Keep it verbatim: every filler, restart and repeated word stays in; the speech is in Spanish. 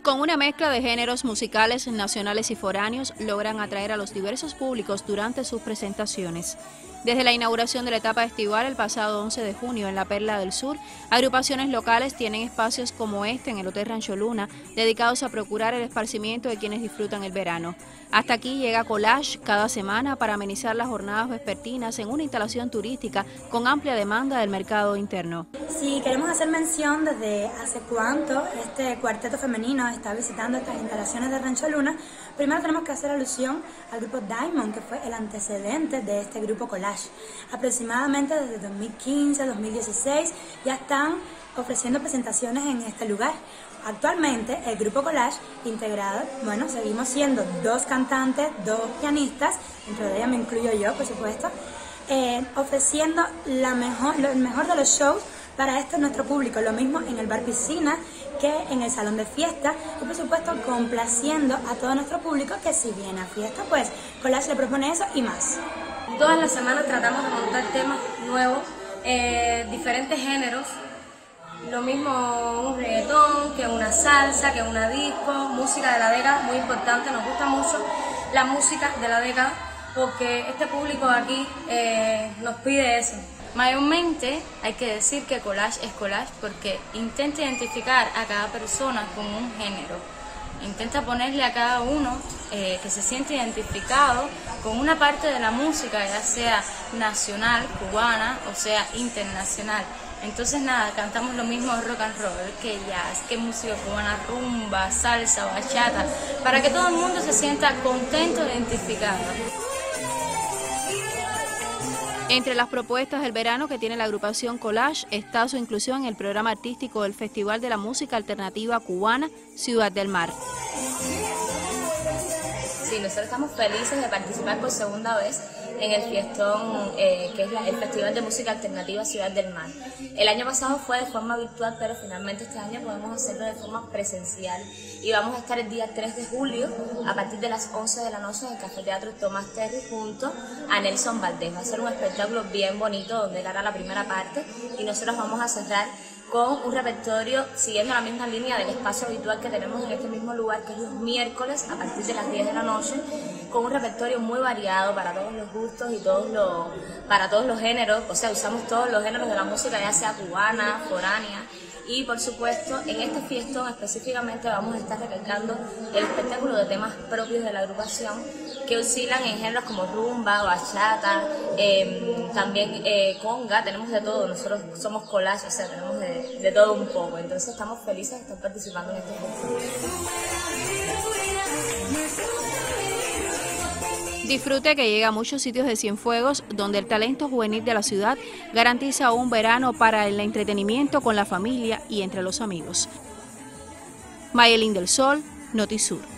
Con una mezcla de géneros musicales nacionales y foráneos, logran atraer a los diversos públicos durante sus presentaciones. Desde la inauguración de la etapa estival el pasado once de junio en la Perla del Sur, agrupaciones locales tienen espacios como este en el Hotel Rancho Luna, dedicados a procurar el esparcimiento de quienes disfrutan el verano. Hasta aquí llega Collage cada semana para amenizar las jornadas vespertinas en una instalación turística con amplia demanda del mercado interno. Sí, queremos hacer mención desde hace cuánto este cuarteto femenino está visitando estas instalaciones de Rancho Luna. Primero tenemos que hacer alusión al grupo Diamond, que fue el antecedente de este grupo Collage. Aproximadamente desde dos mil quince, dos mil dieciséis ya están ofreciendo presentaciones en este lugar. Actualmente el grupo Collage integrado, bueno, seguimos siendo dos cantantes, dos pianistas, dentro de ellas me incluyo yo, por supuesto, eh, ofreciendo la mejor, lo mejor de los shows para este nuestro público, lo mismo en el bar piscina que en el salón de fiesta y por supuesto complaciendo a todo nuestro público que si viene a fiesta, pues Collage le propone eso y más. Todas las semanas tratamos de montar temas nuevos, eh, diferentes géneros, lo mismo un reggaetón, que una salsa, que una disco, música de la década, muy importante, nos gusta mucho la música de la década porque este público aquí eh, nos pide eso. Mayormente hay que decir que Collage es Collage porque intenta identificar a cada persona con un género, intenta ponerle a cada uno eh, que se siente identificado con una parte de la música, ya sea nacional, cubana o sea internacional. Entonces nada, cantamos lo mismo rock and roll, que jazz, que música cubana, rumba, salsa, bachata, para que todo el mundo se sienta contento e identificado. Entre las propuestas del verano que tiene la agrupación Collage está su inclusión en el programa artístico del Festival de la Música Alternativa Cubana, Ciudad del Mar. Sí, nosotros estamos felices de participar por segunda vez en el fiestón eh, que es la, el Festival de Música Alternativa Ciudad del Mar. El año pasado fue de forma virtual, pero finalmente este año podemos hacerlo de forma presencial y vamos a estar el día tres de julio a partir de las once de la noche en el Café Teatro Tomás Terry junto a Nelson Valdés. Va a ser un espectáculo bien bonito donde él hará la primera parte y nosotros vamos a cerrar con un repertorio siguiendo la misma línea del espacio habitual que tenemos en este mismo lugar, que es los miércoles a partir de las diez de la noche, con un repertorio muy variado para todos los gustos y todos los, para todos los géneros, o sea, usamos todos los géneros de la música, ya sea cubana, foránea, y por supuesto en este fiestón específicamente vamos a estar recalcando el espectáculo de temas propios de la agrupación que oscilan en géneros como rumba, bachata, eh, también eh, conga, tenemos de todo, nosotros somos Collage, o sea, tenemos de, de todo un poco, entonces estamos felices de estar participando en este festival. Disfrute que llega a muchos sitios de Cienfuegos donde el talento juvenil de la ciudad garantiza un verano para el entretenimiento con la familia y entre los amigos. Mayelín del Sol, Notisur.